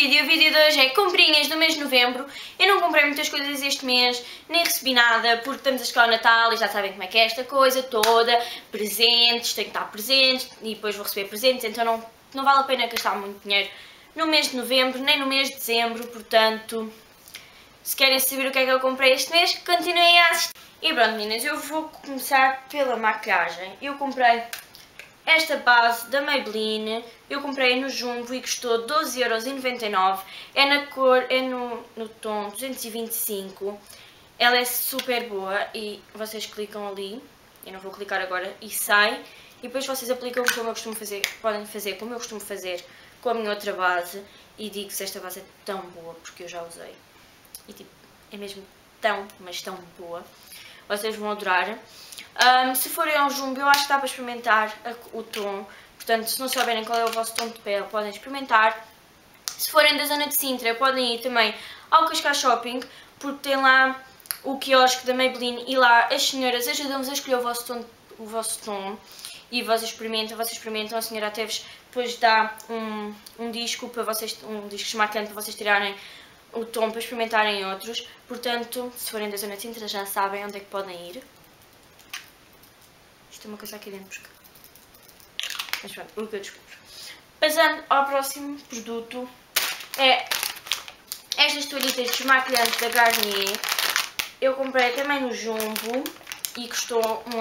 vídeo. O vídeo de hoje é comprinhas do mês de novembro. Eu não comprei muitas coisas este mês, nem recebi nada, porque estamos a chegar ao Natal e já sabem como é que é esta coisa toda. Presentes, tenho que dar presentes e depois vou receber presentes, então não vale a pena gastar muito dinheiro no mês de novembro, nem no mês de dezembro, portanto, se querem saber o que é que eu comprei este mês, continuem a assistir. E pronto, meninas, eu vou começar pela maquilhagem. Eu comprei esta base da Maybelline, eu comprei no Jumbo e custou 12,99€, é na cor, é no tom 225, ela é super boa e vocês clicam ali, eu não vou clicar agora, e sai, e depois vocês aplicam como eu costumo fazer, podem fazer como eu costumo fazer com a minha outra base, e digo se esta base é tão boa, porque eu já usei, e tipo, é mesmo tão, mas tão boa, vocês vão adorar. Se forem ao Jumbo, eu acho que dá para experimentar o tom, portanto, se não souberem qual é o vosso tom de pele, podem experimentar. Se forem da zona de Sintra, podem ir também ao Cascais Shopping, porque tem lá o quiosque da Maybelline e lá as senhoras ajudam-vos a escolher o vosso tom e vocês experimentam, a senhora até vos depois dá um disco para vocês, um disco esmacante para vocês tirarem o tom para experimentarem outros, portanto, se forem da zona de Sintra já sabem onde é que podem ir. Isto é uma coisa aqui dentro, porque... mas pronto, o que eu descubro. Passando ao próximo produto, é estas toalhitas desmaquilhantes da Garnier. Eu comprei também no Jumbo e custou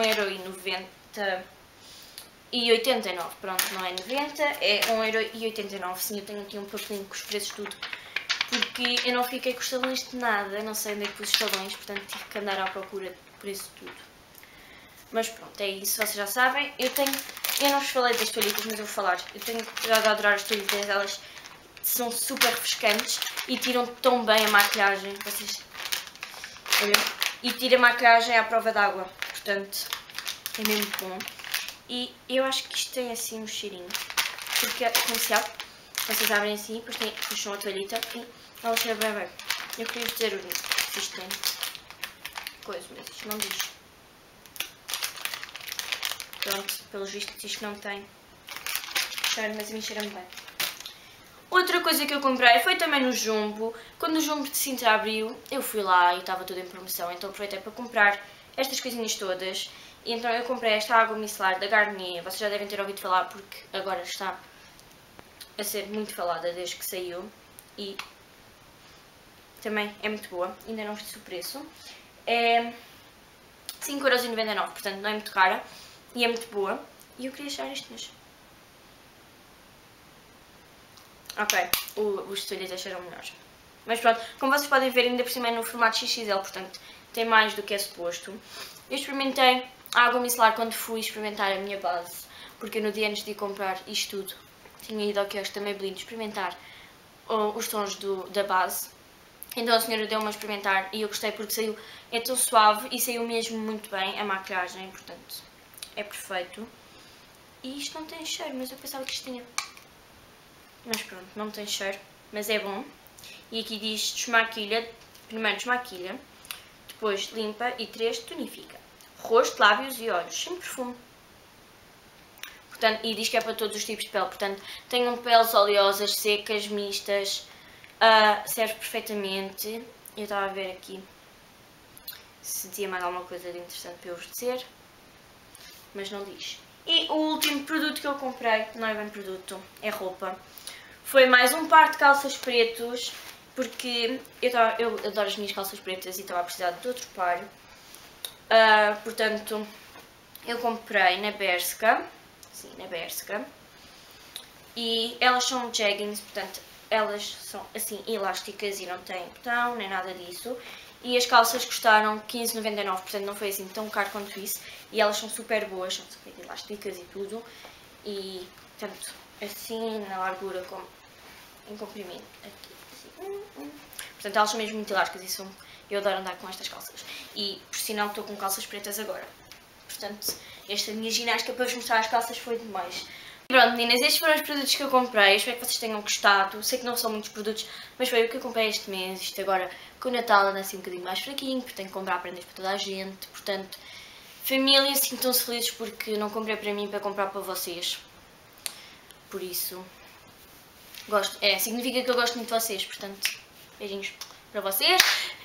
1,89€. Pronto, não é 90, é 1,89€. Sim, eu tenho aqui um papelinho com os preços tudo, porque eu não fiquei com os talões de nada, não sei onde é que pus os talões, portanto tive que andar à procura por isso tudo. Mas pronto, é isso, vocês já sabem. Eu não vos falei das toalhitas, mas eu vou falar. Eu tenho já de adorar as toalhitas, elas são super refrescantes e tiram tão bem a maquilhagem. Vocês olhem, e tira a maquilhagem à prova d'água, portanto é mesmo bom. E eu acho que isto tem assim um cheirinho, porque é comercial. Vocês abrem assim, depois puxam a toalhita e ela cheira bem bem. Eu queria dizer se isto tem coisa, mas isto não diz. Pronto, pelos vistos isto não tem cheiro, mas a mim cheira-me bem. Outra coisa que eu comprei foi também no Jumbo. Quando o Jumbo de Sintra abriu, eu fui lá e estava tudo em promoção, então aproveitei para comprar estas coisinhas todas. E então eu comprei esta água micelar da Garnier. Vocês já devem ter ouvido falar porque agora está a ser muito falada desde que saiu. E também é muito boa, ainda não fiz o preço. É 5,99€, portanto não é muito cara. E é muito boa. E eu queria achar isto mesmo. Ok, os toalhetes acharam melhores. Mas pronto, como vocês podem ver, ainda por cima é no formato XXL, portanto tem mais do que é suposto. Eu experimentei a água micelar quando fui experimentar a minha base, porque no dia antes de comprar isto tudo, tinha ido ao quiosque da Maybelline experimentar os tons da base. Então a senhora deu-me a experimentar e eu gostei porque saiu, é tão suave e saiu mesmo muito bem a maquilhagem, portanto é perfeito. E isto não tem cheiro, mas eu pensava que isto tinha. Mas pronto, não tem cheiro, mas é bom. E aqui diz desmaquilha, primeiro desmaquilha, depois limpa e 3 tonifica. Rosto, lábios e olhos, sem perfume. Portanto, e diz que é para todos os tipos de pele, portanto tenham peles oleosas, secas, mistas, serve perfeitamente. Eu estava a ver aqui se dizia mais alguma coisa de interessante para eu vos dizer, mas não diz. E o último produto que eu comprei, não é bem produto, é roupa. Foi mais um par de calças pretos, porque eu adoro as minhas calças pretas e estava a precisar de outro par. Portanto, eu comprei na Bershka, sim, na Bershka. E elas são jeggings, portanto, elas são assim elásticas e não têm botão, nem nada disso. E as calças custaram 15,99€, portanto não foi assim tão caro quanto isso. E elas são super boas, são super elásticas e tudo. E, tanto assim na largura como em comprimento. Aqui, assim. Portanto, elas são mesmo muito elásticas e eu adoro andar com estas calças. E, por sinal, estou com calças pretas agora. Portanto, esta minha ginástica para vos mostrar as calças foi demais. Pronto, meninas, estes foram os produtos que eu comprei, espero que vocês tenham gostado. Sei que não são muitos produtos, mas foi o que eu comprei este mês. Isto agora, com o Natal, anda assim um bocadinho mais fraquinho, porque tenho que comprar prendas para toda a gente. Portanto, família, sintam-se felizes porque não comprei para mim, para comprar para vocês. Por isso, Gosto, significa que eu gosto muito de vocês, portanto, beijinhos para vocês.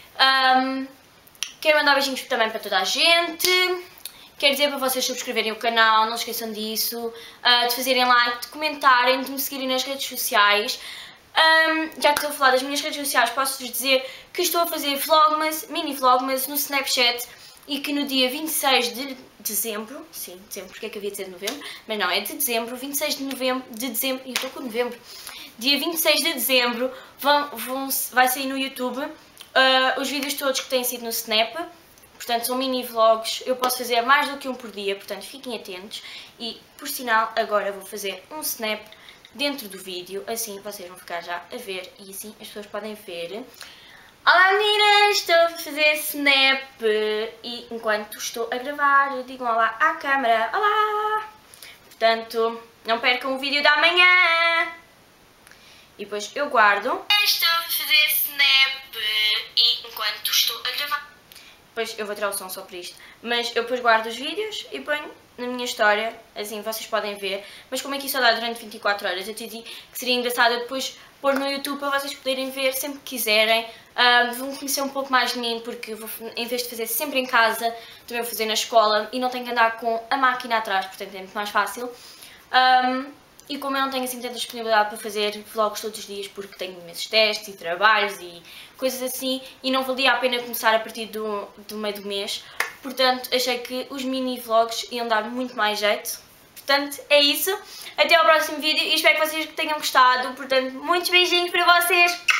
Quero mandar beijinhos também para toda a gente. Quero dizer para vocês subscreverem o canal, não se esqueçam disso, de fazerem like, de comentarem, de me seguirem nas redes sociais. Já que estou a falar das minhas redes sociais, posso-vos dizer que estou a fazer vlogmas, mini vlogmas no Snapchat e que no dia 26 de dezembro, sim, dezembro, porque é que havia de ser de novembro, mas não, é de dezembro, 26 de dezembro, e eu estou com novembro, dia 26 de dezembro vai sair no YouTube os vídeos todos que têm sido no Snap. Portanto, são mini vlogs, eu posso fazer mais do que um por dia, portanto fiquem atentos. E, por sinal, agora vou fazer um snap dentro do vídeo, assim vocês vão ficar já a ver e assim as pessoas podem ver. Olá meninas, estou a fazer snap e enquanto estou a gravar, digam olá à câmera, olá! Portanto, não percam o vídeo da manhã! E depois eu guardo. Estou a fazer snap e enquanto estou a gravar... Depois eu vou tirar o som só para isto, mas eu depois guardo os vídeos e ponho na minha história, assim vocês podem ver, mas como aqui só dá durante 24 horas, eu te digo que seria engraçado eu depois pôr no YouTube para vocês poderem ver sempre que quiserem, vão conhecer um pouco mais de mim, porque vou, em vez de fazer sempre em casa, também vou fazer na escola e não tenho que andar com a máquina atrás, portanto é muito mais fácil. E como eu não tenho assim tanta disponibilidade para fazer vlogs todos os dias porque tenho imensos testes e trabalhos e coisas assim e não valia a pena começar a partir do meio do mês, portanto achei que os mini vlogs iam dar muito mais jeito. Portanto é isso, até ao próximo vídeo e espero que vocês tenham gostado, portanto muitos beijinhos para vocês!